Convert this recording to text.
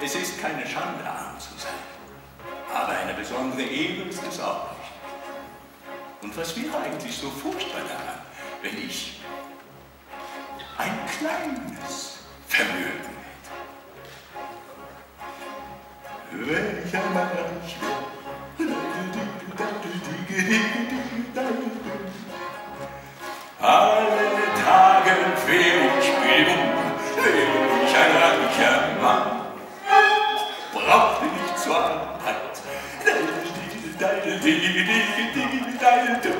Es ist keine Schande, arm zu sein. Aber eine besondere Ehre ist es auch nicht. Und was wäre eigentlich so furchtbar daran, wenn ich ein kleines Vermögen hätte? Wenn ich einmal reich wäre, alle Tage wäre ich wäre ich ein reicher Mann, brauchte nicht zur Arbeit.